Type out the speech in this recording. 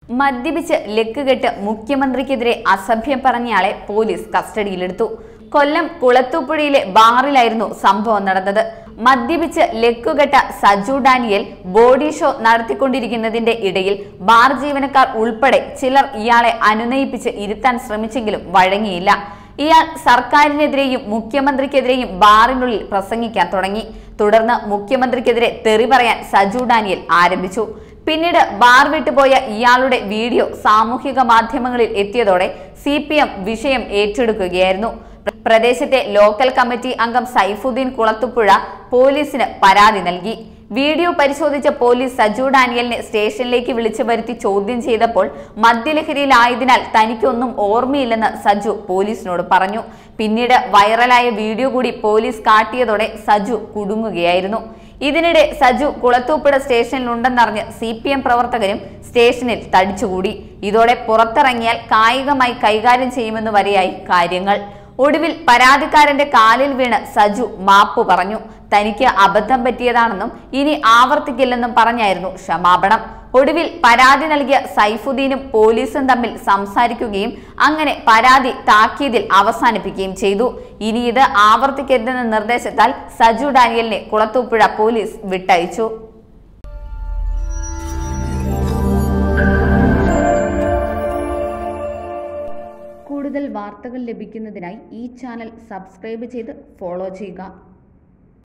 മദ്യപിച്ച് ലക്കുകെട്ട് മുഖ്യമന്ത്രിക്കെതിരെ അസഭ്യം പറഞ്ഞയാളെ പോലീസ് കസ്റ്റഡിയിലെടുത്തു. കൊല്ലം കുളത്തൂപ്പുഴയിലെ ബാറിലായിരുന്നു സംഭവം നടന്നത്. മദ്യപിച്ച് ലക്കുകെട്ട സജു ഡാനിയേൽ ബോഡി ഷോ നടത്തിക്കൊണ്ടിരിക്കുന്നതിന്റെ ഇടയിൽ ബാർ ജീവനക്കാർ ഉൾപ്പെടെ ചിലർ ഇയാളെ അനുനയിപ്പിച്ച് ഇരുത്താൻ ശ്രമിച്ചെങ്കിലും വഴങ്ങിയില്ല. ഇയാൾ സർക്കാരിനെതിരെയും മുഖ്യമന്ത്രിക്കെതിരെയും ബാറിനുള്ളിൽ പ്രസംഗിക്കാൻ തുടങ്ങി. തുടർന്ന് മുഖ്യമന്ത്രിക്കെതിരെ തെറി പറയാൻ സജു ഡാനിയേൽ ആരംഭിച്ചു. പിന്നീട് ബാർ വിട്ടുപോയ ഇയാളുടെ വീഡിയോ സാമൂഹിക മാധ്യമങ്ങളിൽ എത്തിയതോടെ CPM വിഷയം ഏറ്റെടുക്കുകയായിരുന്നു. പ്രദേശത്തെ ലോക്കൽ കമ്മിറ്റി അംഗം സൈഫുദ്ദീൻ കുളത്തുപുഴ പോലീസിന് പരാതി നൽകി. വീഡിയോ പരിശോധിച്ച പോലീസ് സജു ഡാനിയലിനെ സ്റ്റേഷനിലേക്ക് വിളിച്ചു വരുത്തി ചോദ്യം ചെയ്തപ്പോൾ മദ്യലഹരിയിലായതിനാൽ തനിക്കൊന്നും ഓർമ്മയില്ലെന്ന് സജു പോലീസിനോട് പറഞ്ഞു. പിന്നീട് വൈറലായ വീഡിയോ കൂടി പോലീസ് കാട്ടിയതോടെ സജു കുടുങ്ങുകയായിരുന്നു. ഇതിനിടെ സജു കുളത്തൂപ്പുഴ സ്റ്റേഷനിലുണ്ടെന്നറിഞ്ഞ് CPM പ്രവർത്തകരും സ്റ്റേഷനിൽ തടിച്ചുകൂടി. ഇതോടെ പുറത്തിറങ്ങിയാൽ കായികമായി കൈകാര്യം ചെയ്യുമെന്ന് വരെയായി കാര്യങ്ങൾ. ഒടുവിൽ പരാതിക്കാരന്റെ കാലിൽ വീണ് സജു മാപ്പ് പറഞ്ഞു. തനിക്ക് അബദ്ധം പറ്റിയതാണെന്നും ഇനി ആവർത്തിക്കില്ലെന്നും പറഞ്ഞായിരുന്നു ക്ഷമാപണം. ഒടുവിൽ പരാതി നൽകിയ സൈഫുദ്ദീനും പോലീസും തമ്മിൽ സംസാരിക്കുകയും അങ്ങനെ പരാതി താക്കീതിൽ അവസാനിപ്പിക്കുകയും ചെയ്തു. ഇനി ഇത് ആവർത്തിക്കരുതെന്ന നിർദ്ദേശത്താൽ സജു ഡാനിയലിനെ കുളത്തൂപ്പുഴ പോലീസ് വിട്ടയച്ചു. കൂടുതൽ വാർത്തകൾ ലഭിക്കുന്നതിനായി ഈ ചാനൽ സബ്സ്ക്രൈബ് ചെയ്ത് ഫോളോ ചെയ്യുക.